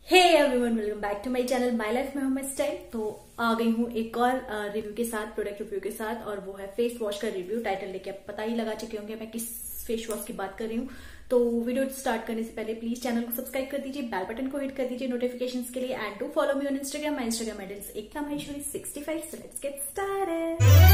Hey everyone, welcome back to my channel my life में हूं style. तो आ गई हूं एक और रिव्यू के साथ, प्रोडक्ट रिव्यू के साथ, और वो है फेस वॉश का रिव्यू। टाइटल लेके आप पता ही लगा चुके होंगे मैं किस फेस वॉश की बात कर रही हूँ। तो वीडियो स्टार्ट करने से पहले प्लीज चैनल को सब्सक्राइब कर दीजिए, बेल बटन को हिट कर दीजिए नोटिफिकेशंस के लिए, and to follow me on Instagram. My Instagram handle is Ekta Maheshwari 65। So let's get started.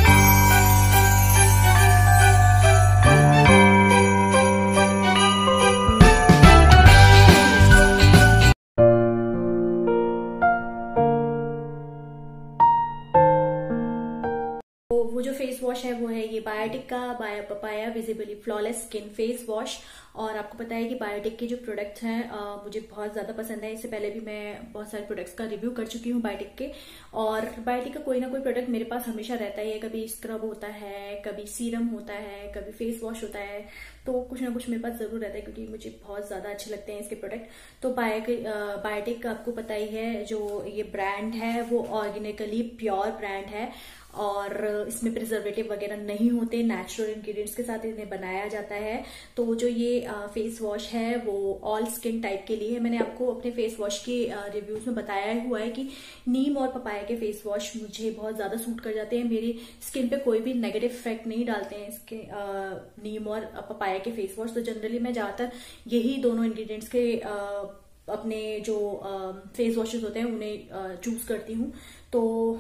वो जो फेस वॉश है वो है ये बायोटिक का bio papaya visibly flawless skin face wash. और आपको पता है कि बायोटिक के जो प्रोडक्ट्स हैं मुझे बहुत ज्यादा पसंद है। इससे पहले भी मैं बहुत सारे प्रोडक्ट्स का रिव्यू कर चुकी हूँ बायोटिक के, और बायोटिक का कोई ना कोई प्रोडक्ट मेरे पास हमेशा रहता ही है। कभी स्क्रब होता है, कभी सीरम होता है, कभी फेस वॉश होता है, तो कुछ ना कुछ मेरे पास जरूर रहता है क्योंकि मुझे बहुत ज्यादा अच्छे लगते हैं इसके प्रोडक्ट। तो बायोटिक का आपको पता ही है, जो ये ब्रांड है वो ऑर्गेनिकली प्योर ब्रांड है और इसमें प्रिजर्वेटिव वगैरह नहीं होते, नेचुरल इंग्रेडिएंट्स के साथ इन्हें बनाया जाता है। तो जो ये फेस वॉश है वो ऑल स्किन टाइप के लिए है। मैंने आपको अपने फेस वॉश के रिव्यूज में बताया हुआ है कि नीम और पपाया के फेस वॉश मुझे बहुत ज्यादा सूट कर जाते हैं। मेरी स्किन पे कोई भी नेगेटिव इफेक्ट नहीं डालते हैं इसके नीम और पपाया के फेस वॉश। तो जनरली मैं ज्यादातर यही दोनों इंग्रेडिएंट्स के अपने जो फेस वॉशेज होते हैं उन्हें चूज करती हूँ। तो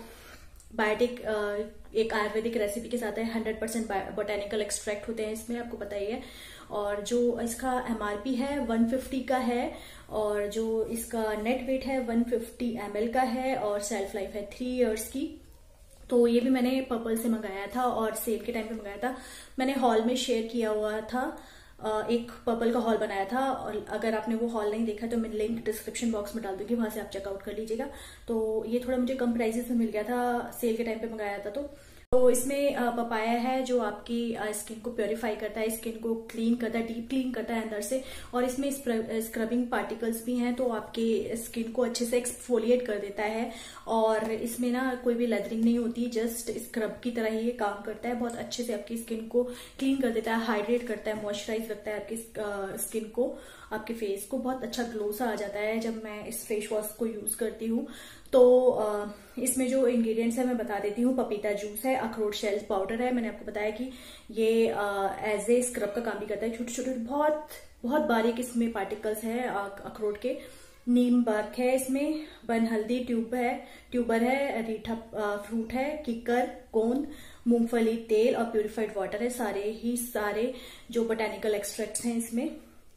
बायोटिक एक आयुर्वेदिक रेसिपी के साथ है, 100% बोटेनिकल एक्सट्रैक्ट होते हैं इसमें, आपको पता ही है। और जो इसका एमआरपी है 150 का है, और जो इसका नेट वेट है 150 ml का है, और सेल्फ लाइफ है 3 years की। तो ये भी मैंने पर्पल से मंगाया था और सेल के टाइम पे मंगाया था। मैंने हॉल में शेयर किया हुआ था, एक पर्पल का हॉल बनाया था, और अगर आपने वो हॉल नहीं देखा तो मैं लिंक डिस्क्रिप्शन बॉक्स में डाल दूंगी, वहां से आप चेकआउट कर लीजिएगा। तो ये थोड़ा मुझे कम प्राइसेस में मिल गया था, सेल के टाइम पे मंगाया था। तो इसमें पपाया है जो आपकी स्किन को प्योरीफाई करता है, स्किन को क्लीन करता है, डीप क्लीन करता है अंदर से। और इसमें स्क्रबिंग पार्टिकल्स भी हैं, तो आपके स्किन को अच्छे से एक्सफोलिएट कर देता है। और इसमें ना कोई भी लेदरिंग नहीं होती, जस्ट स्क्रब की तरह ही ये काम करता है। बहुत अच्छे से आपकी स्किन को क्लीन कर देता है, हाइड्रेट करता है, मॉइस्चराइज रखता है आपकी स्किन को, आपके फेस को। बहुत अच्छा ग्लो सा आ जाता है जब मैं इस फेस वॉश को यूज करती हूँ। तो इसमें जो इंग्रेडिएंट्स है मैं बता देती हूँ। पपीता जूस है, अखरोट शेल पाउडर है। मैंने आपको बताया कि ये एज ए स्क्रब का काम भी करता है। छोटे छोटे बहुत बहुत बारीक इसमें पार्टिकल्स है अखरोट के। नीम बर्क है इसमें, वन हल्दी ट्यूबर है, रीठा फ्रूट है, किकर, गोंद, मूंगफली तेल और प्यूरिफाइड वाटर है। सारे जो बोटेनिकल एक्सट्रैक्ट्स हैं इसमें।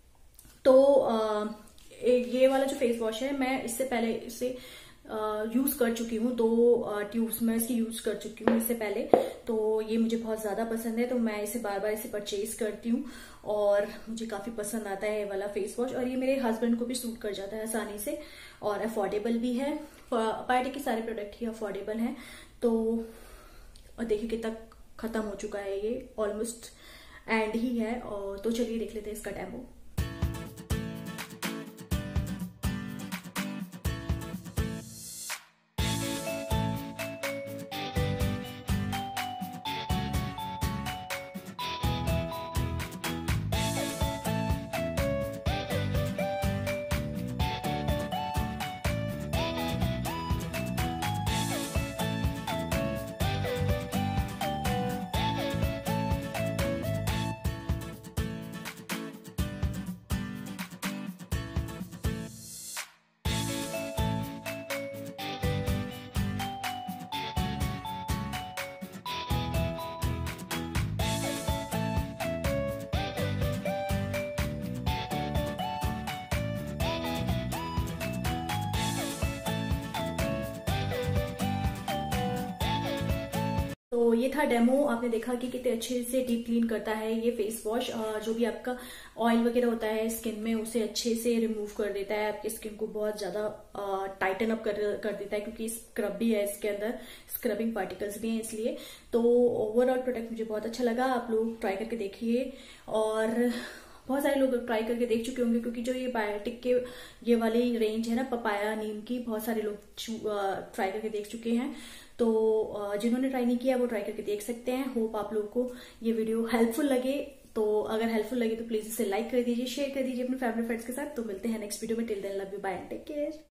तो ये वाला जो फेस वॉश है मैं इससे पहले इसे यूज कर चुकी हूँ, 2 ट्यूब्स में इसकी यूज कर चुकी हूँ इससे पहले। तो ये मुझे बहुत ज्यादा पसंद है, तो मैं इसे बार बार इसे परचेज करती हूँ और मुझे काफी पसंद आता है ये वाला फेस वॉश। और ये मेरे हस्बैंड को भी सूट कर जाता है आसानी से, और अफोर्डेबल भी है। बायोटिक के सारे प्रोडक्ट ही अफोर्डेबल हैं। तो और देखिए कितना खत्म हो चुका है, ये ऑलमोस्ट एंड ही है। और तो चलिए देख लेते हैं इसका डेमो। तो ये था डेमो। आपने देखा कि कितने अच्छे से डीप क्लीन करता है ये फेस वॉश। जो भी आपका ऑयल वगैरह होता है स्किन में उसे अच्छे से रिमूव कर देता है, आपकी स्किन को बहुत ज्यादा टाइटन अप कर देता है, क्योंकि स्क्रब भी है इसके अंदर, स्क्रबिंग पार्टिकल्स भी हैं इसलिए। तो ओवरऑल प्रोडक्ट मुझे बहुत अच्छा लगा, आप लोग ट्राई करके देखिए। और बहुत सारे लोग ट्राई करके देख चुके होंगे, क्योंकि जो ये बायोटिक के ये वाली रेंज है ना पपाया नीम की, बहुत सारे लोग ट्राई करके देख चुके हैं। तो जिन्होंने ट्राई नहीं किया वो ट्राई करके देख सकते हैं। होप आप लोगों को ये वीडियो हेल्पफुल लगे। तो अगर हेल्पफुल लगे तो प्लीज इसे लाइक कर दीजिए, शेयर कर दीजिए अपने फैमिली फ्रेंड्स के साथ। तो मिलते हैं नेक्स्ट वीडियो में। Till then love you, bye and take care.